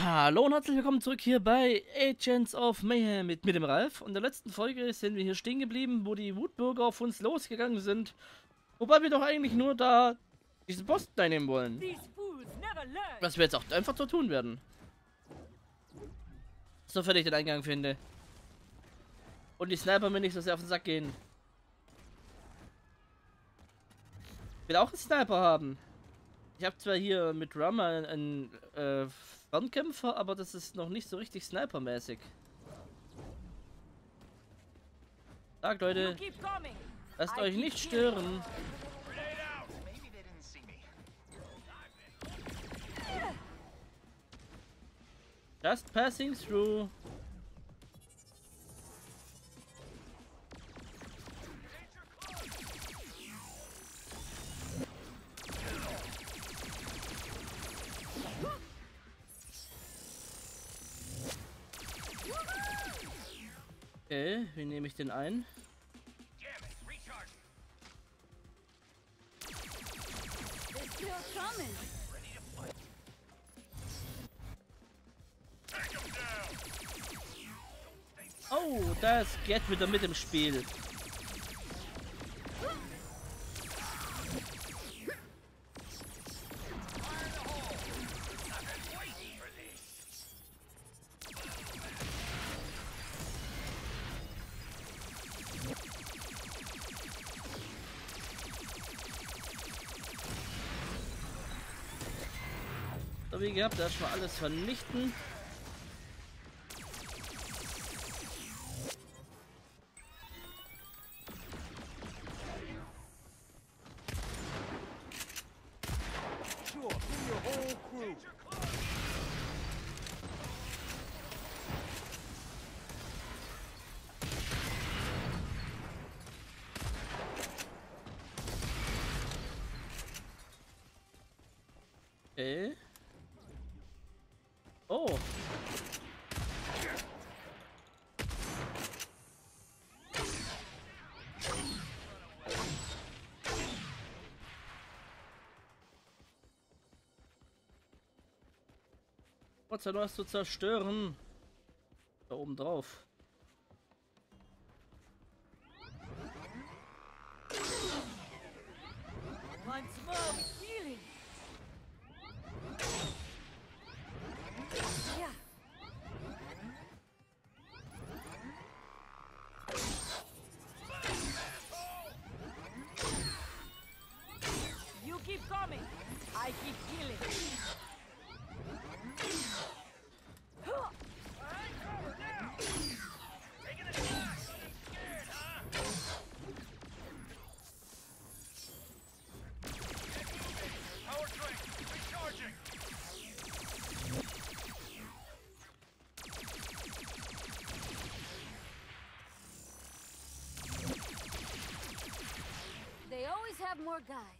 Hallo und herzlich willkommen zurück hier bei Agents of Mayhem mit dem Ralf. Und in der letzten Folge sind wir hier stehen geblieben, wo die Wutbürger auf uns losgegangen sind. Wobei wir doch eigentlich nur da diesen Posten einnehmen wollen. Was wir jetzt auch einfach so tun werden. Sofern ich den Eingang finde. Und die Sniper mir nicht so sehr auf den Sack gehen. Ich will auch einen Sniper haben. Ich habe zwar hier mit Rummer einen Fernkämpfer, aber das ist noch nicht so richtig snipermäßig. Sagt Leute, lasst euch nicht stören. Just passing through. Okay, wie nehme ich den ein? Oh, da ist Get wieder mit im Spiel. So wie gehabt, erstmal alles vernichten. Okay. Oh. Was soll was zu zerstören? Da oben drauf. I keep healing. Power drink, recharging. They always have more guys.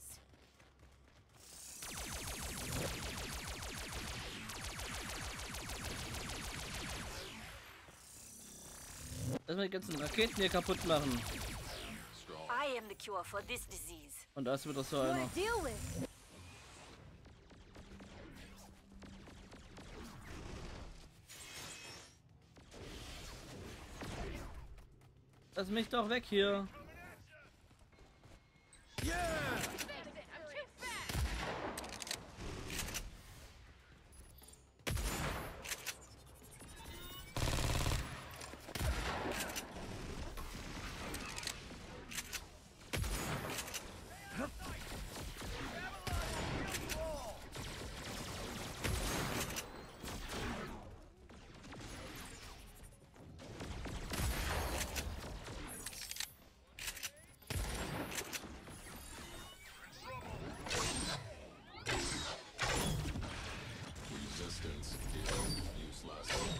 Lass mal die ganzen Raketen hier kaputt machen. I am the cure for this disease. Und da ist wieder so einer. Deal with. Lass mich doch weg hier. Resistance is useless.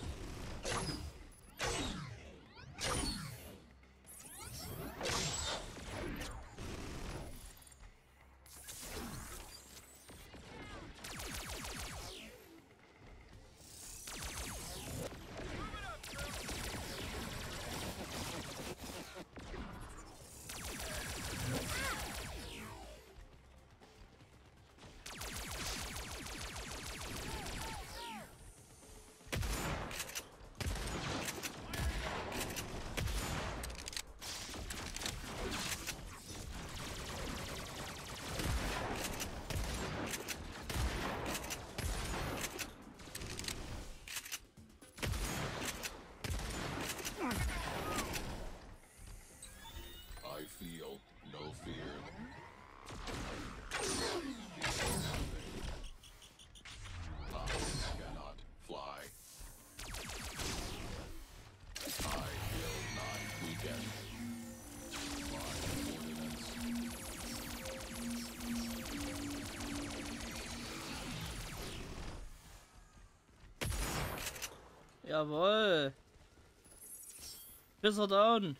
Jawohl. Bisser down.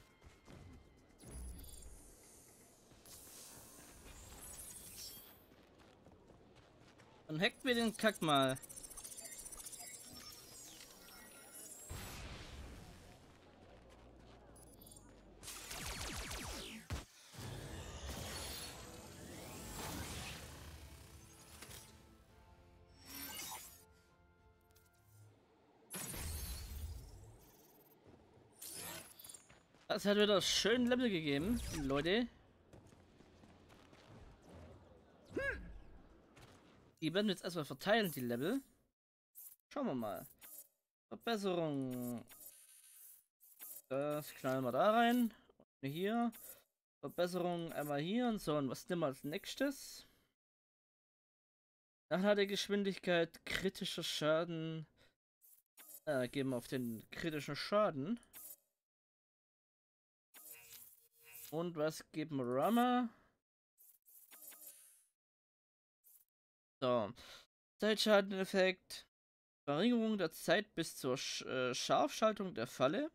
Dann hackt mir den Kack mal. Das hat wieder schön Level gegeben, Leute. Die werden wir jetzt erstmal verteilen, die Level. Schauen wir mal. Verbesserung. Das knallen wir da rein. Und hier. Verbesserung einmal hier und so. Und was nehmen wir als nächstes? Nachladegeschwindigkeit, kritischer Schaden. Gehen wir auf den kritischen Schaden. Und was geben wir Rama? So. Zeitschadeneffekt. Verringerung der Zeit bis zur Scharfschaltung der Falle.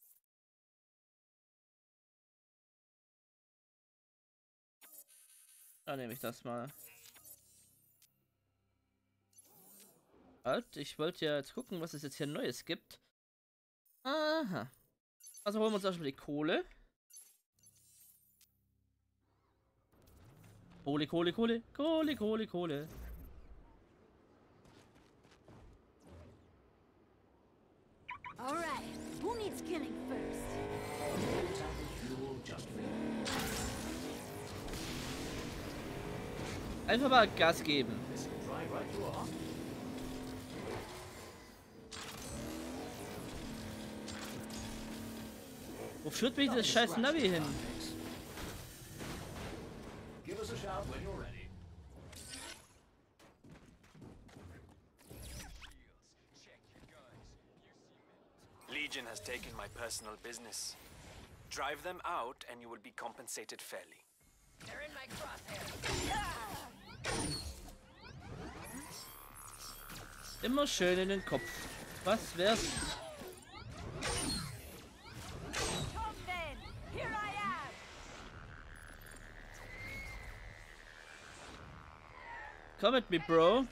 Da nehme ich das mal. Halt, ich wollte ja jetzt gucken, was es jetzt hier Neues gibt. Aha. Also holen wir uns erstmal die Kohle. Kohle, Kohle, Kohle, Kohle, Kohle, Kohle. Alright, who needs killing first? Einfach mal Gas geben. Wo führt mich das scheiß Navi hin? Legion has taken my personal business. Drive them out and you will be compensated fairly. They're in my crosshairs. Immer schön in den Kopf. Was wär's? Come then, here I am. Come at me, bro.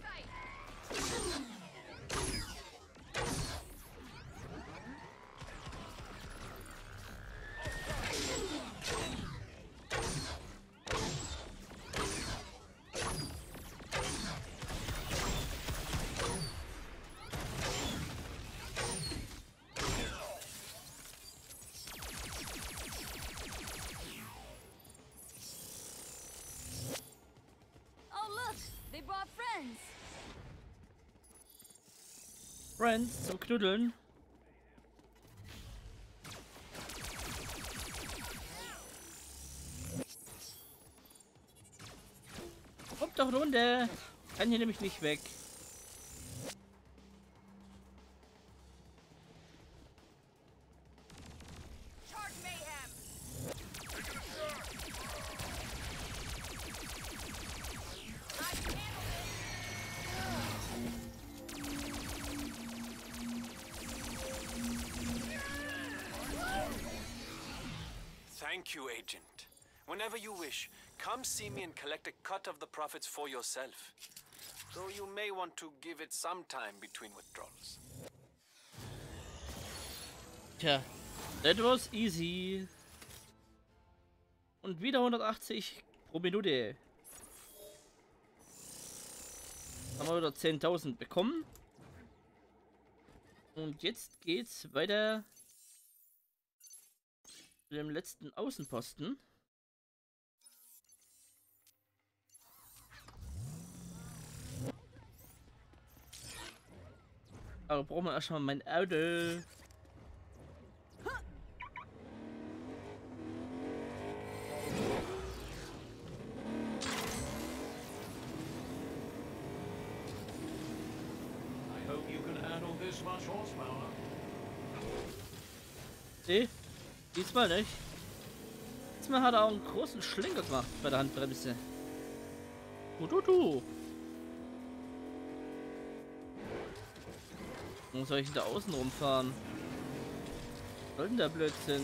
They brought friends. Friends zum Knuddeln. Kommt doch runter. Kann hier nämlich nicht weg. Charge mayhem. Thank you, Agent. Whenever you wish, come see me and collect a cut of the profits for yourself. Though you may want to give it some time between withdrawals. Tja, that was easy. Und wieder 180 pro Minute. Haben wir wieder 10.000 bekommen. Und jetzt geht's weiter zu dem letzten Außenposten. Aber brauchen wir erstmal mein Auto. Nee, diesmal nicht. Diesmal hat er auch einen großen Schlenker gemacht bei der Handbremse. Du. Warum soll ich denn da außen rumfahren? Was soll denn der Blödsinn?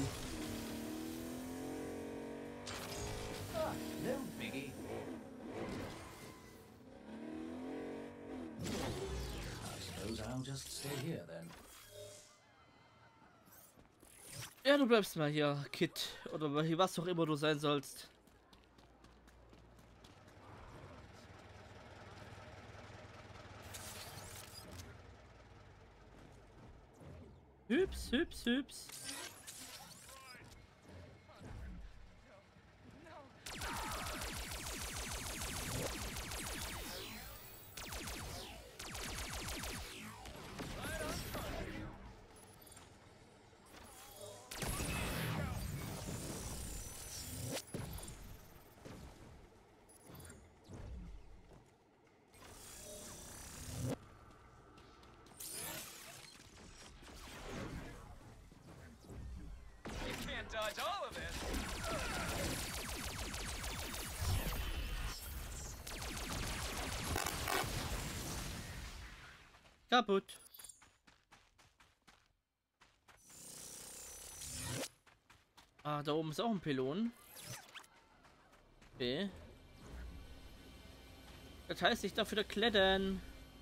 No biggie. I suppose I'll just stay here then. Ja, du bleibst mal hier, Kid. Oder was auch immer du sein sollst. Hübs, hübs, hübs. Dodge all of it. Kaputt. Ah, da oben ist auch ein Pylon. Okay. Das heißt, ich darf wieder klettern.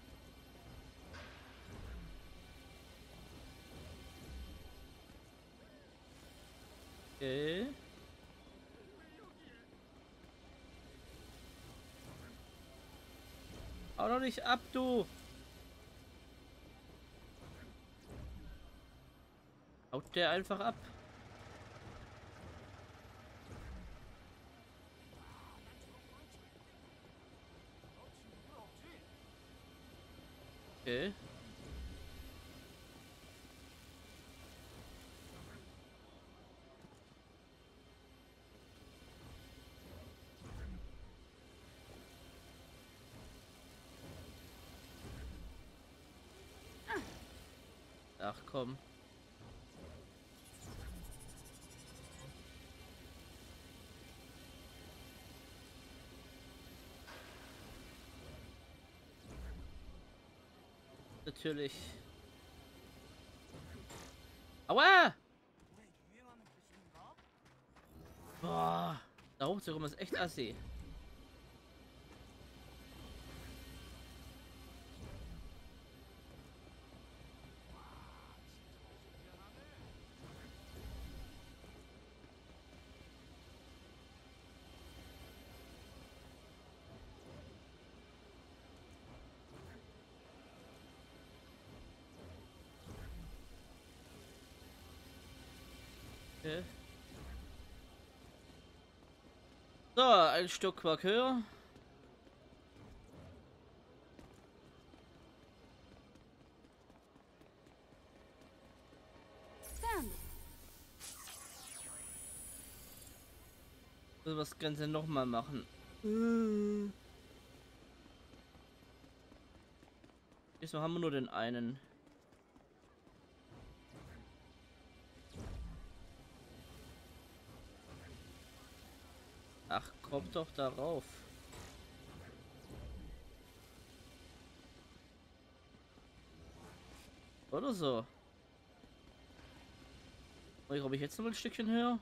Okay. Hau doch nicht ab, du! Haut der einfach ab. Okay. Ach komm. Natürlich. Aua! Boah, da hochzukommen ist echt assi. Okay. So, ein Stockwerk höher. Found it. So, was Ganze noch mal machen. Diesmal haben wir nur den einen. Ach, kommt doch darauf. Oder so. Ob ich jetzt noch ein Stückchen höher?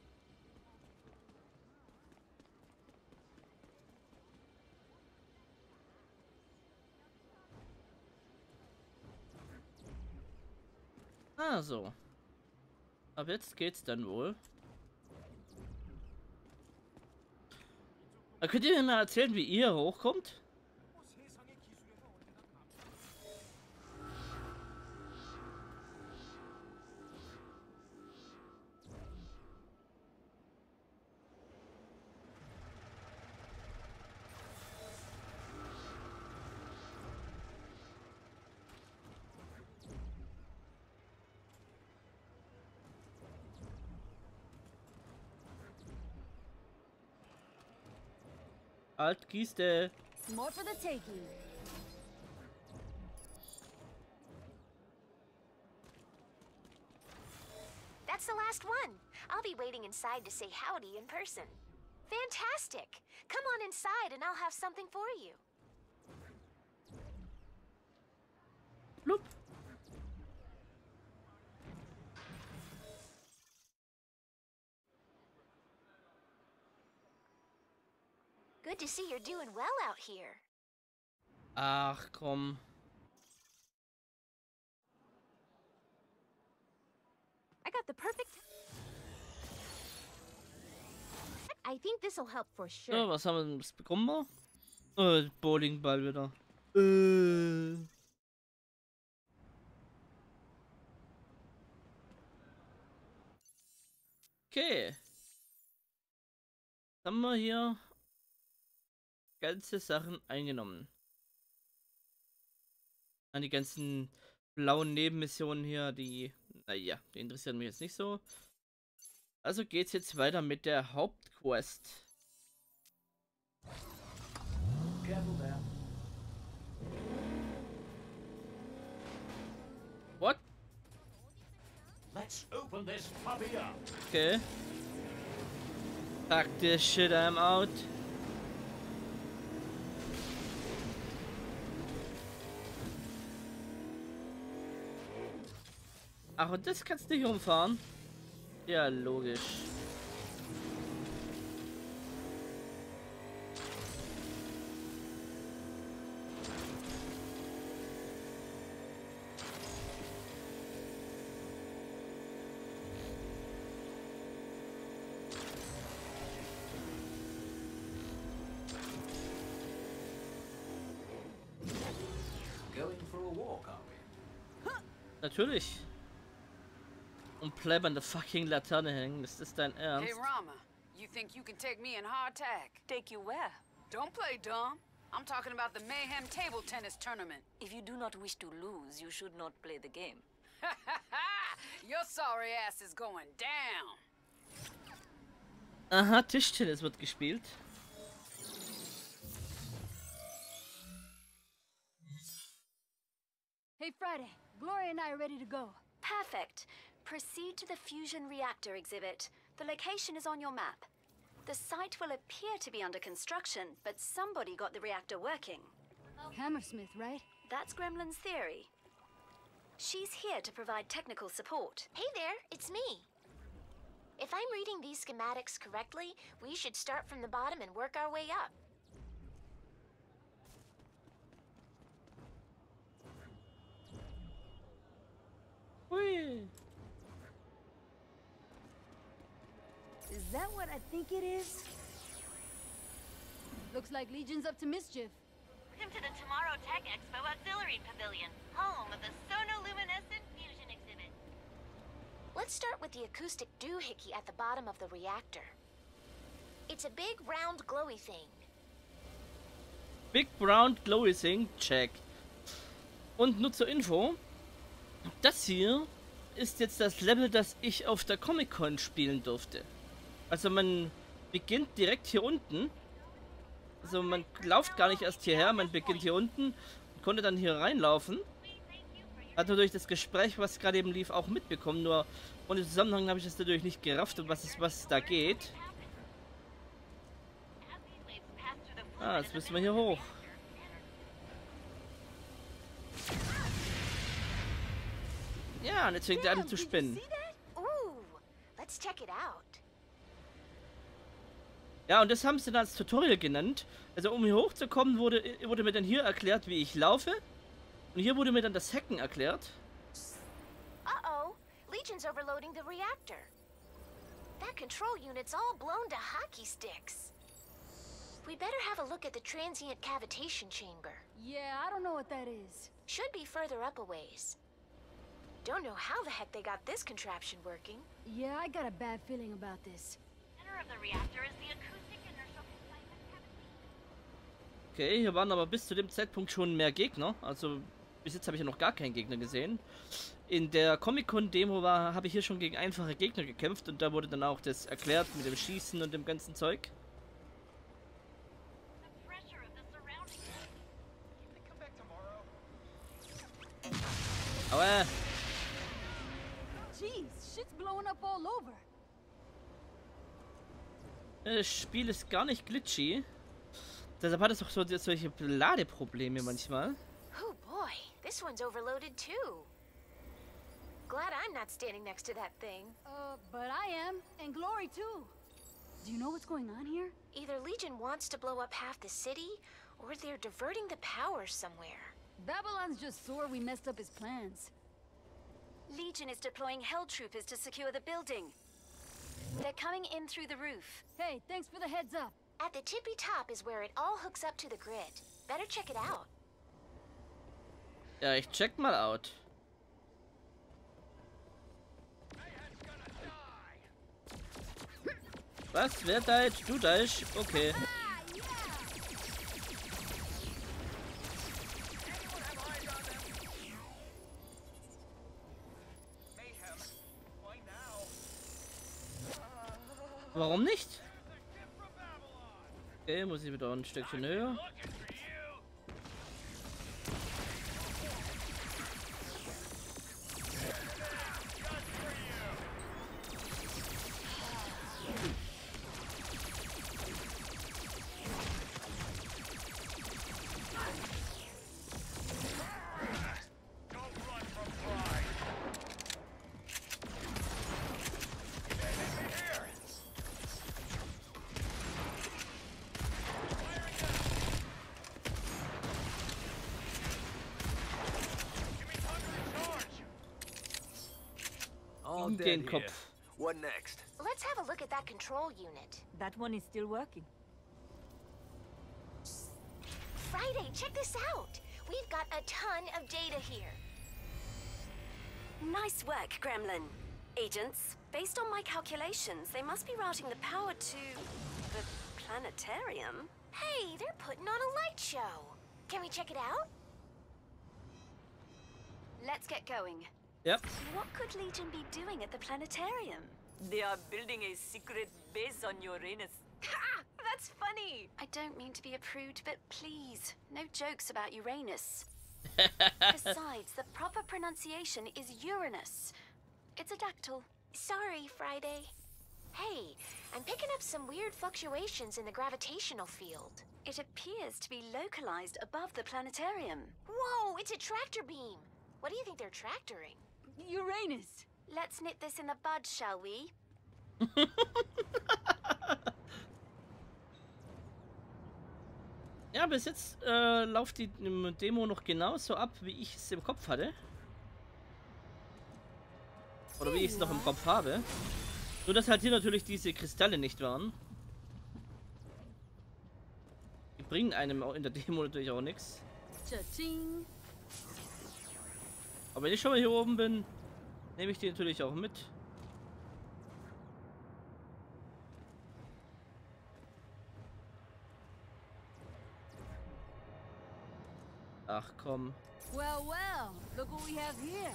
Ah, so. Aber jetzt geht's dann wohl. Könnt ihr mir mal erzählen, wie ihr hochkommt? Alt Kiste. More for the taking. That's the last one. I'll be waiting inside to say howdy in person. Fantastic! Come on inside and I'll have something for you. Blub. Good to see you're doing well out here. Ach, komm. I got the perfect... I think this'll help for sure. Ja, was haben wir? Was bekommen wir? Bowlingball wieder. Okay. Haben wir hier ganze Sachen eingenommen. An die ganzen blauen Nebenmissionen hier, die, naja, die interessieren mich jetzt nicht so. Also geht's jetzt weiter mit der Hauptquest. Careful there. What? Let's open this puppy up. Okay. Fuck this shit, I'm out. Ach, und das kannst du nicht umfahren? Ja, logisch. Going for a walk, are we? Natürlich. Und bleib an der fucking Laterne hängen. Ist das dein Ernst? Hey, Rama, you think you can take me in hardtack? Take you where? Don't play dumb. I'm talking about the Mayhem table tennis tournament. If you do not wish to lose, you should not play the game. Your sorry ass is going down. Aha, Tischtennis wird gespielt. Hey, Friday. Gloria and I are ready to go. Perfect. Proceed to the fusion reactor exhibit. The location is on your map. The site will appear to be under construction, but somebody got the reactor working. Hammersmith, right? That's Gremlin's theory. She's here to provide technical support. Hey there, it's me. If I'm reading these schematics correctly, we should start from the bottom and work our way up. Hui. Is that what I think it is? Looks like Legion's up to mischief. Welcome to the Tomorrow Tech Expo Auxiliary Pavilion, home of the sonoluminescent fusion exhibit. Let's start with the acoustic doohickey at the bottom of the reactor. It's a big, round, glowy thing. Big Brown Glowy Thing, check. Und nur zur Info. Das hier ist jetzt das Level, das ich auf der Comic-Con spielen durfte. Also man beginnt direkt hier unten. Also man lauft gar nicht erst hierher, man beginnt hier unten und konnte dann hier reinlaufen. Hat natürlich das Gespräch, was gerade eben lief, auch mitbekommen, nur ohne Zusammenhang habe ich das natürlich nicht gerafft, um was da geht. Ah, jetzt müssen wir hier hoch. Ja, und jetzt fängt er an zu spinnen. Ooh, let's check it out. Ja, und das haben sie dann als Tutorial genannt. Also um hier hochzukommen, wurde mir dann hier erklärt, wie ich laufe. Und hier wurde mir dann das Hacken erklärt. Uh-oh, Legion's overloading the reactor. That control unit's all blown to hockey sticks. We better have a look at the transient cavitation chamber. Yeah, I don't know what that is. Should be further up a ways. Don't know how the heck they got this contraption working. Yeah, I got a bad feeling about this. Center of the reactor is the acoustic inertial confinement cavity. Okay, hier waren aber bis zu dem Zeitpunkt schon mehr Gegner. Also bis jetzt habe ich ja noch gar keinen Gegner gesehen. In der Comic-Con-Demo habe ich hier schon gegen einfache Gegner gekämpft und da wurde dann auch das erklärt mit dem Schießen und dem ganzen Zeug. The pressure of the surrounding. Aber Jeez, shit's blowing up all over. das Spiel ist gar nicht glitchy. Deshalb hat es auch so solche Ladeprobleme manchmal. Oh boy, this one's overloaded too. Glad I'm not standing next to that thing. But I am, and Glory too. Do you know what's going on here? Either Legion wants to blow up half the city, or they're diverting the power somewhere. Babylon's just sore we messed up his plans. Legion is deploying Hell Troopers to secure the building. They're coming in through the roof. Hey, thanks for the heads up. At the tippy top is where it all hooks up to the grid. Better check it out. Ja, ich check mal out. Was? Wer deit? Du deitsch? Okay. Warum nicht? Okay, muss ich wieder ein Stückchen höher. Um den Kopf. What next? Let's have a look at that control unit. That one is still working. Friday, check this out. We've got a ton of data here. Nice work, Gremlin. Agents, based on my calculations, they must be routing the power to the planetarium. Hey, they're putting on a light show. Can we check it out? Let's get going. Yep. What could Legion be doing at the planetarium? They are building a secret base on Uranus. Ha! That's funny! I don't mean to be a prude, but please, no jokes about Uranus. Besides, the proper pronunciation is Uranus. It's a dactyl. Sorry, Friday. Hey, I'm picking up some weird fluctuations in the gravitational field. It appears to be localized above the planetarium. Whoa, it's a tractor beam. What do you think they're tractoring? Uranus! Let's nip this in the bud, shall we? Ja, bis jetzt läuft die Demo noch genauso ab, wie ich es im Kopf hatte. Oder wie ich es noch im Kopf habe. Nur, dass halt hier natürlich diese Kristalle nicht waren. Die bringen einem auch in der Demo natürlich auch nichts. Cha-ching. Aber wenn ich schon mal hier oben bin, nehme ich die natürlich auch mit. Ach komm. Well, well, look what we have here.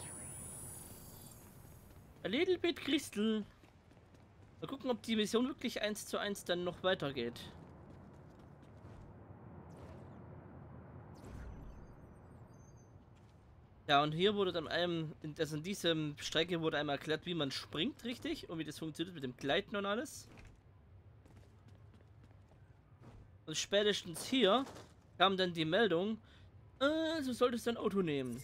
A little bit crystal. Mal gucken, ob die Mission wirklich 1:1 dann noch weitergeht. Ja, und hier wurde dann also in dieser Strecke wurde einmal erklärt, wie man springt, richtig? Und wie das funktioniert mit dem Gleiten und alles. Und spätestens hier kam dann die Meldung, du solltest dein Auto nehmen.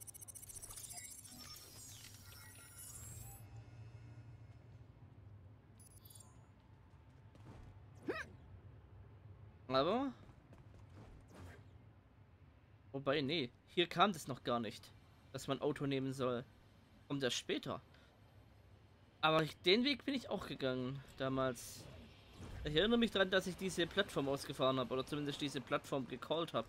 Aber... Wobei, nee, hier kam das noch gar nicht, dass man Auto nehmen soll. Kommt das später. Aber den Weg bin ich auch gegangen, damals. Ich erinnere mich daran, dass ich diese Plattform ausgefahren habe, oder zumindest diese Plattform gecallt habe.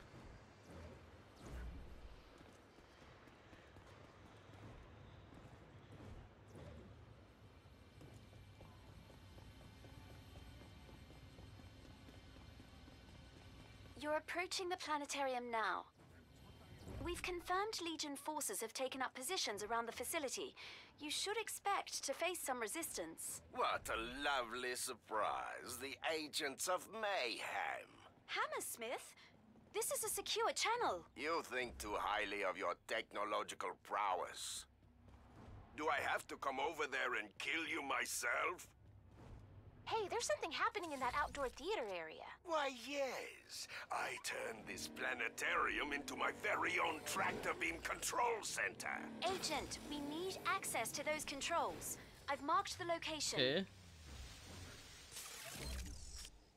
You're approaching the planetarium now. We've confirmed Legion forces have taken up positions around the facility. You should expect to face some resistance. What a lovely surprise. The Agents of Mayhem. Hammersmith? This is a secure channel. You think too highly of your technological prowess. Do I have to come over there and kill you myself? Hey, there's something happening in that outdoor theater area. Why, yes. I turned this planetarium into my very own tractor beam control center. Agent, we need access to those controls. I've marked the location. Okay.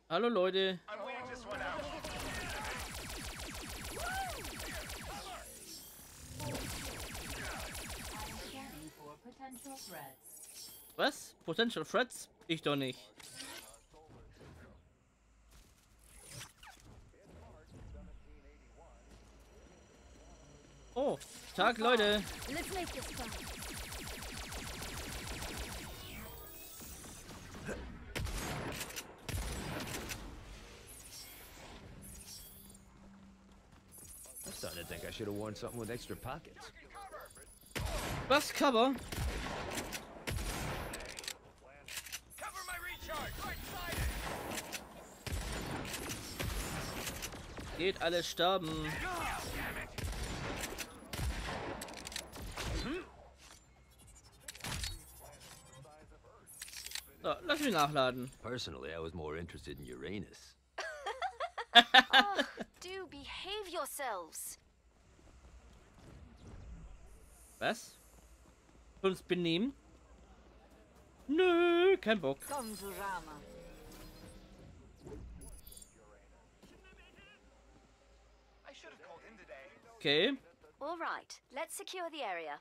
Hallo Leute. Was? Potential Threats? Ich doch nicht. Oh, Tag Leute. Let's make this fun. I'm starting to think I should have worn something with extra pockets. Was? Cover? Cover my recharge, right-sided! Geht alle sterben. So, lass mich nachladen. Personally, I was more interested in Uranus. Oh, do behave yourselves. Was? Uns benehmen? Nö, kein Bock. Come to Rama. Okay. All right, let's secure the area.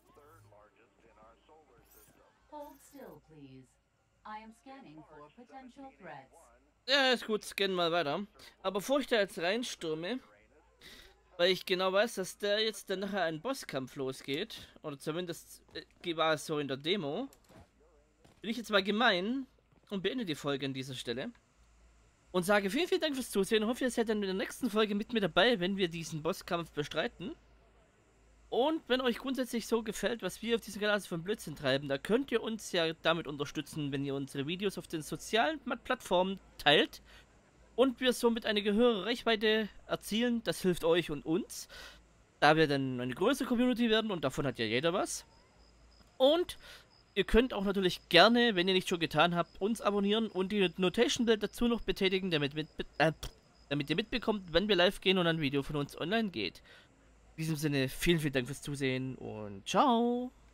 Hold still, please. I am scanning for potential threats. Ja, ist gut, scannen mal weiter. Aber bevor ich da jetzt reinstürme, weil ich genau weiß, dass da jetzt dann nachher ein Bosskampf losgeht, oder zumindest war es so in der Demo, bin ich jetzt mal gemein und beende die Folge an dieser Stelle. Und sage vielen, vielen Dank fürs Zusehen. Ich hoffe, ihr seid dann in der nächsten Folge mit mir dabei, wenn wir diesen Bosskampf bestreiten. Und wenn euch grundsätzlich so gefällt, was wir auf diesem Kanal von Blödsinn treiben, da könnt ihr uns ja damit unterstützen, wenn ihr unsere Videos auf den sozialen Plattformen teilt und wir somit eine höhere Reichweite erzielen. Das hilft euch und uns, da wir dann eine größere Community werden und davon hat ja jeder was. Und ihr könnt auch natürlich gerne, wenn ihr nicht schon getan habt, uns abonnieren und die Notation Bell dazu noch betätigen, damit ihr mitbekommt, wenn wir live gehen und ein Video von uns online geht. In diesem Sinne, vielen, vielen Dank fürs Zusehen und ciao!